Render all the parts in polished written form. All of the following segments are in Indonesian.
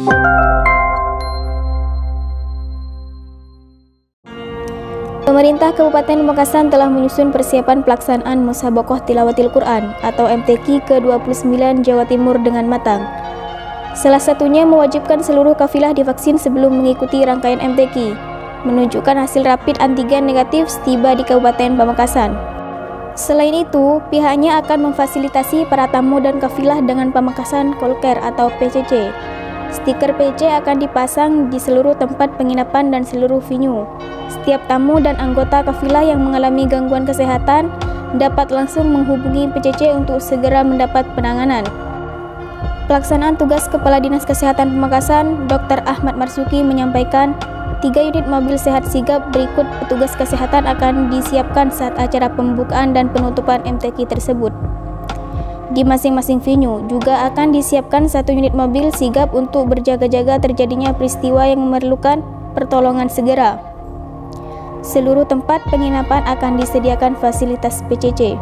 Pemerintah Kabupaten Pamekasan telah menyusun persiapan pelaksanaan Musabaqah Tilawatil Quran atau MTQ ke-29 Jawa Timur dengan matang. Salah satunya mewajibkan seluruh kafilah divaksin sebelum mengikuti rangkaian MTQ, menunjukkan hasil rapid antigen negatif setiba di Kabupaten Pamekasan. Selain itu, pihaknya akan memfasilitasi para tamu dan kafilah dengan Pamekasan Call Care atau PCC. Stiker PC akan dipasang di seluruh tempat penginapan dan seluruh venue. Setiap tamu dan anggota kafilah yang mengalami gangguan kesehatan dapat langsung menghubungi PCC untuk segera mendapat penanganan. Pelaksanaan tugas Kepala Dinas Kesehatan Pamekasan, Dr. Ahmad Marzuki menyampaikan, 3 unit mobil sehat sigap berikut petugas kesehatan akan disiapkan saat acara pembukaan dan penutupan MTQ tersebut. Di masing-masing venue juga akan disiapkan 1 unit mobil sigap untuk berjaga-jaga terjadinya peristiwa yang memerlukan pertolongan segera. Seluruh tempat penginapan akan disediakan fasilitas PCC.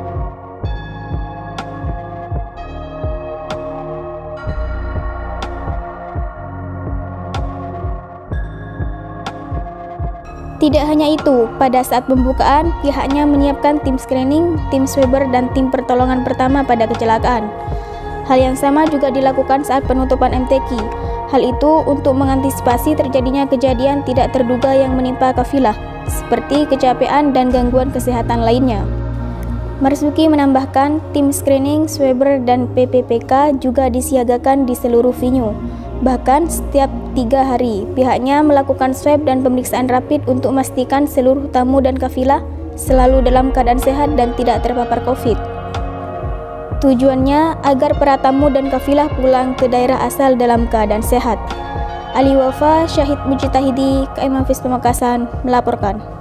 Tidak hanya itu, pada saat pembukaan, pihaknya menyiapkan tim screening, tim swabber, dan tim pertolongan pertama pada kecelakaan. Hal yang sama juga dilakukan saat penutupan MTQ. Hal itu untuk mengantisipasi terjadinya kejadian tidak terduga yang menimpa kafilah, seperti kecapean dan gangguan kesehatan lainnya. Marzuki menambahkan, tim screening, swabber, dan PPPK juga disiagakan di seluruh venue. Bahkan setiap 3 hari, pihaknya melakukan swab dan pemeriksaan rapid untuk memastikan seluruh tamu dan kafilah selalu dalam keadaan sehat dan tidak terpapar COVID. Tujuannya agar para tamu dan kafilah pulang ke daerah asal dalam keadaan sehat. Ali Wafa, Syahid Mujtahidi, KM Hafiz Pamekasan, melaporkan.